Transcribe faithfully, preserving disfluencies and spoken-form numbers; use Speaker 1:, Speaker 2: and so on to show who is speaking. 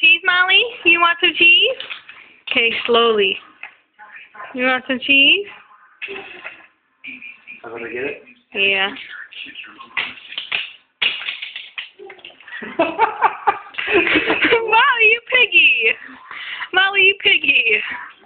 Speaker 1: Cheese, Molly? You want some cheese? Okay, slowly. You want some cheese?
Speaker 2: I'm gonna get it?
Speaker 1: Yeah. Molly, you piggy! Molly, you piggy!